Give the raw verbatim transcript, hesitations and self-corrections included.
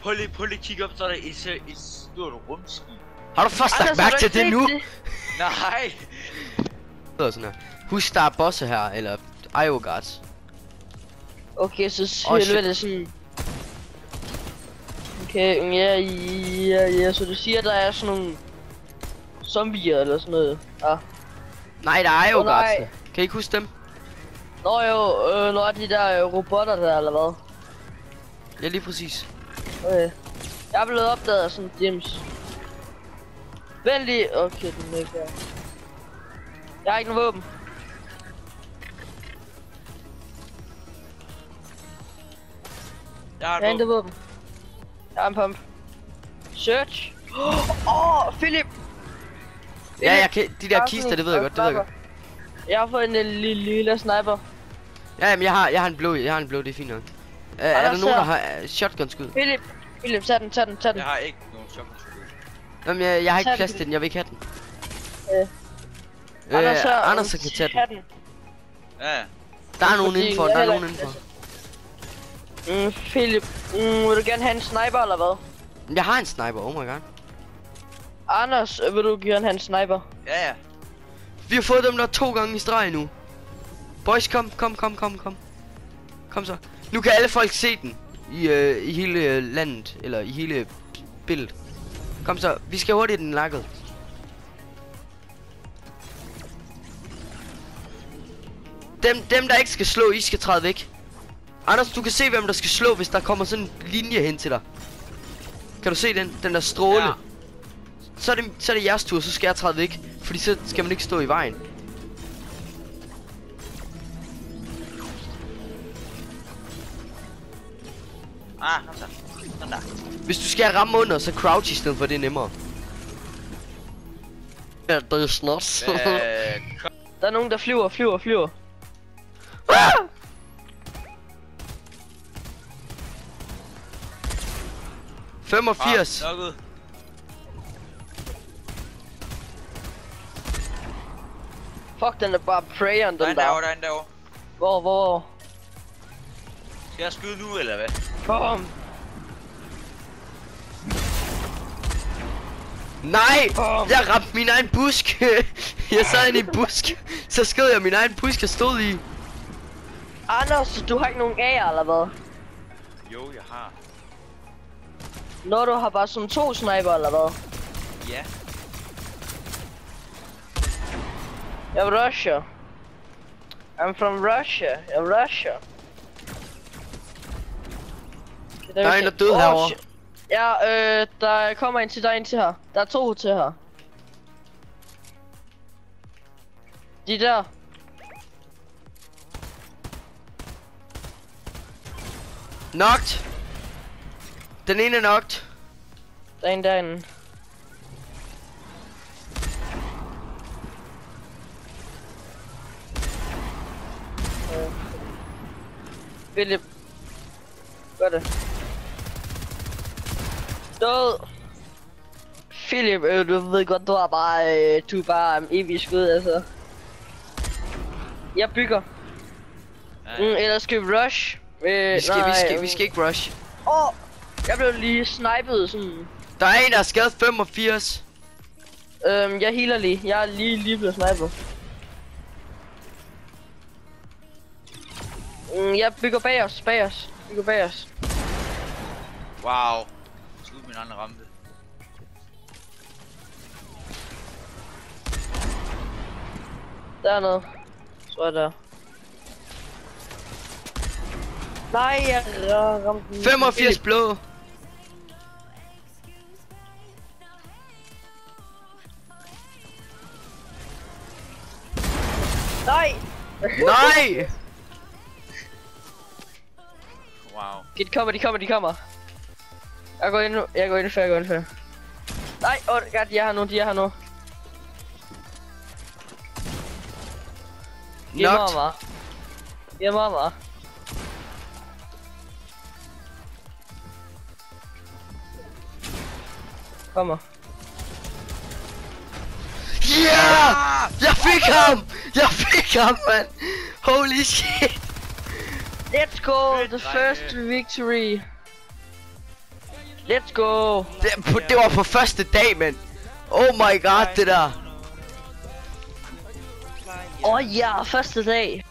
prøv lige, prøv lige at kigge op, så er der et, et stort rumskib. Har du først lagt mærke til det nu? Nej. Det er sådan her. Husk, der er bosse her, eller I O guards. Okay, så helvede det sådan. Okay, ja, ja, ja, så du siger, der er sådan nogle zombier eller sådan noget. Ja. Nej, der er I O oh, guards. Kan I ikke huske dem? Nå jo, øh, når de der øh, robotter der, eller hvad? Ja, lige præcis. Okay. Jeg er blevet opdaget af sådan James. Vent lige. Okay, den er ikke der. Jeg har ikke nogen våben. Jeg har Jeg har intet våben. Jeg har en pump. Search. Åh, oh, Philip! Ja, jeg kan, de der kister, det ved jeg godt, det ved jeg godt. Jeg har fået en lille, lille sniper. Ja, men jeg har, jeg har en blå, jeg har en blå, det er fint nok. Uh, er der nogen, der har uh, shotgun skud? Philip, Philip, tag den, tag den, tag den. Jeg har ikke nogen shotgun skud. Jamen, jeg, jeg har ikke plads til den, jeg vil ikke have den. Øh. Øh, Anders, Anders kan tage den. Ja. Der er nogen indenfor, der er nogen indenfor. Mm, Philip, mm, vil du gerne have en sniper eller hvad? Jeg har en sniper, oh my god. Anders, vil du gerne have en sniper? Ja, ja. Vi har fået dem der to gange i streg nu. Boys, kom, kom, kom, kom, kom. Kom så. Nu kan alle folk se den. I, øh, i hele øh, landet, eller i hele billedet. Kom så, vi skal hurtigt den lakket. Dem, dem der ikke skal slå, I skal træde væk. Anders, du kan se hvem der skal slå, hvis der kommer sådan en linje hen til dig. Kan du se den? Den der stråle. Ja. Så er det, så er det jeres tur, så skal jeg træde væk. Fordi så skal man ikke stå i vejen. Ah, så. Sådan der. Hvis du skal ramme under, så crouch i stedet for, det er nemmere. Ja, det er snart. Øh, Der er nogen der flyver, flyver, flyver. Ah! femogfirs. Ah, nok ud. Fuck, den er bare prayeren, Der er den en der. derovre, der er en derovre. Hvor, hvor? Skal jeg skyde nu, eller hvad? Bum. Nej! Bum. Jeg ramte min egen busk. Jeg sad inde i en busk. Så skød jeg min egen busk, jeg stod i. Anders, du har ikke nogen A'er eller hvad? Jo, jeg har. Når du har bare sådan to sniper eller hvad? Ja. Jeg er Russia. I'm from Russia. Jeg er Russia. Der er en, der døde herovre. Ja, øh, der kommer en til dig, en til her. Der er to til her. De der. Knocked. Den ene er knocked. Der er en derinde. Øh. Philip. Gør det. Død. Philip, øh, du ved godt, du har bare, øh, du er bare um, evig skud, altså. Jeg bygger. Ja. Mm, ellers skal vi rush. Øh, Vi skal, nej, vi skal, øh. vi skal ikke rush. Åh, oh, jeg blev lige snipet sådan. Der er en, der er skadet femogfirs. Øhm, jeg healer lige. Jeg er lige lige blevet snipet. Mm, jeg bygger bag os, bag os. Bygger bag os. Wow. Skud min andre rampe. Der er noget. Så er der. Nej, jeg ramte den. femogfirs blå. Nej! Nej! Wow. De kommer, de kommer, de kommer. Jeg går ind nu. Jeg går ind før, jeg går ind før. Nej, åh, oh god, de er her nu, de er her nu. Giv mig Knocked. mig. Giv mig mig. Kommer. Yeah! Jeg fik ham! Jeg fik ham, man! Holy shit! Let's go, Fedt, the drenge. first victory. Let's go. Det, på, det var på første dag, mand. Oh my god, det der. Åh oh, ja, første dag.